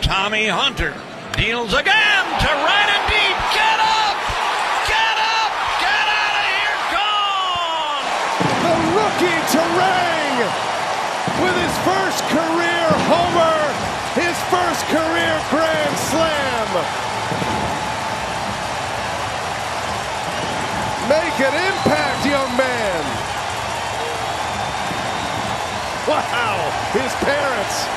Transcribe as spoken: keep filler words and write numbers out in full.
Tommy Hunter deals again to right and deep. Get up! Get up! Get out of here! Gone! The rookie Turang with his first career homer, his first career grand slam. Make an impact, young man. Wow, his parents